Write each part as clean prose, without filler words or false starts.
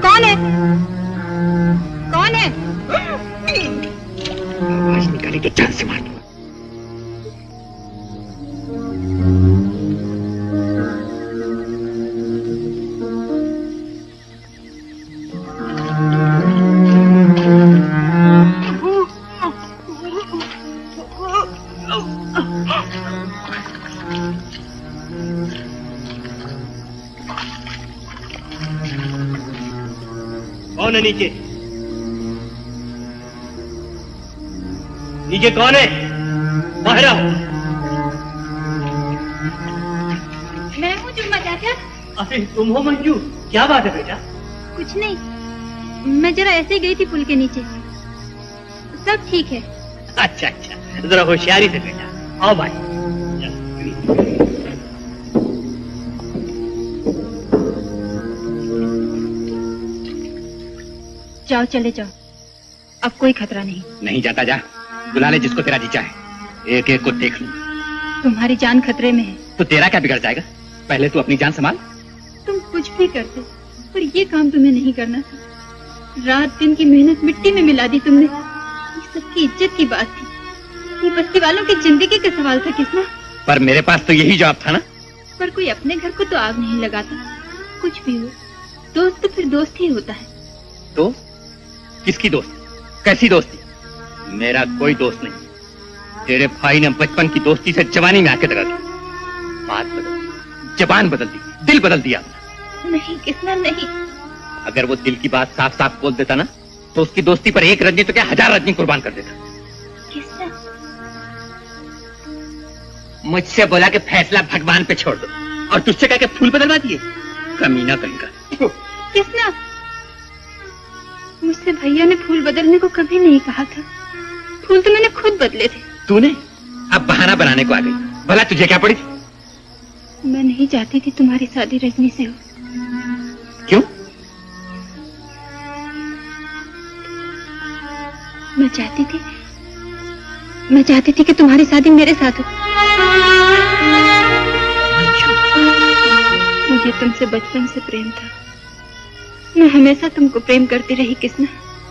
कौन है? कौन है? आवाज निकाली तो जान से मार दूंगा। कौन है नीचे? नीचे कौन है? बाहर आओ। मैं हूँ जुम्मा चाचा। अरे तुम हो मंजू? क्या बात है बेटा? कुछ नहीं, मैं जरा ऐसे गई थी पुल के नीचे। सब ठीक है। अच्छा अच्छा, जरा होशियारी से बेटा। आओ भाई। जाओ, चले जाओ, अब कोई खतरा नहीं। नहीं जाता, जा बुला ले जिसको तेरा जी चाहे। एक एक को देख लूं। तुम्हारी जान खतरे में है। तो तेरा क्या बिगड़ जाएगा? पहले तू अपनी जान संभाल। तुम कुछ भी करते, पर ये काम तुम्हें नहीं करना था। रात दिन की मेहनत मिट्टी में मिला दी तुमने। ये सबकी इज्जत की बात थी, ये बस्ती वालों की जिंदगी का सवाल था किस्ना। पर मेरे पास तो यही जवाब था ना। पर कोई अपने घर को तो आग नहीं लगाता। कुछ भी हो, दोस्त तो फिर दोस्त ही होता है। तो किसकी दोस्ती? कैसी दोस्ती? मेरा कोई दोस्त नहीं। तेरे भाई ने बचपन की दोस्ती से जवानी में आके दगा दी। बात बदल दी, जबान बदल दी, दिल बदल दिया। नहीं किस्ना, नहीं। अगर वो दिल की बात साफ साफ बोल देता ना, तो उसकी दोस्ती पर एक रजनी तो क्या 1000 रजनी कुर्बान कर देता। किस्ना? मुझसे बोला कि फैसला भगवान पे छोड़ दो, और तुझसे कह के फूल बदलवा दिए। कमीना कहीं का। किस्ना? मुझसे भैया ने फूल बदलने को कभी नहीं कहा था। फूल तो मैंने खुद बदले थे। तूने अब बहाना बनाने को आ गई। भला तुझे क्या पड़ी थी? मैं नहीं चाहती थी तुम्हारी शादी रजनी से हो। क्यों? मैं चाहती थी कि तुम्हारी शादी मेरे साथ हो। मुझे तुमसे बचपन से प्रेम था। मैं हमेशा तुमको प्रेम करती रही किस्ना।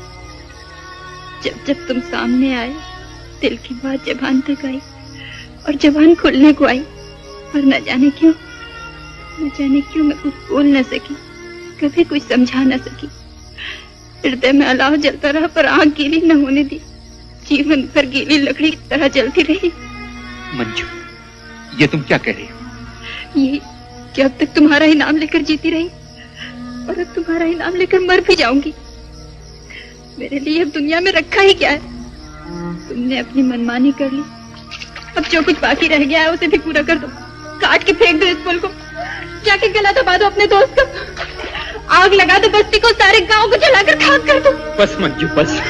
जब जब तुम सामने आए, दिल की बात जबान तक आई और जबान खुलने को आई, पर न जाने क्यों मैं कुछ बोल न सकी, कभी कुछ समझा न सकी। हृदय में अलाव जलता रहा, पर आग गीली न होने दी। जीवन भर गीली लकड़ी की तरह जलती रही। मंजू, ये तुम क्या कह रही हो? ये कि अब तक तुम्हारा ही नाम लेकर जीती रही, और अब तुम्हारा ही नाम लेकर मर भी जाऊंगी। मेरे लिए अब दुनिया में रखा ही क्या है? तुमने अपनी मनमानी कर ली, अब जो कुछ बाकी रह गया है उसे भी पूरा कर दो। काट के फेंक दो इस पुल को, जाके गला दबा दो अपने दोस्त को, आग लगा दो बस्ती को, सारे गांव को जलाकर खाक कर दो। बस मंजू, बस।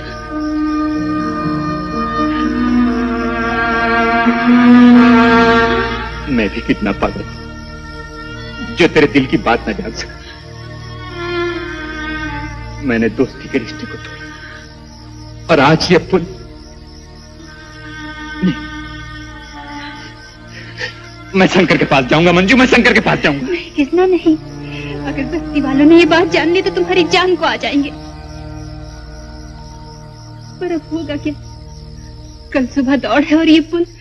मैं भी कितना पागल जो तेरे दिल की बात न जान सका। मैंने दोस्ती के रिश्ते को तोड़ा, और आज ये पुल। नहीं, मैं शंकर के पास जाऊंगा मंजू, मैं शंकर के पास जाऊंगा। नहीं किस्ना, नहीं। अगर बस्ती वालों ने ये बात जान ली तो तुम्हारी जान को आ जाएंगे। पर अब होगा क्या? कल सुबह दौड़ है और ये पुल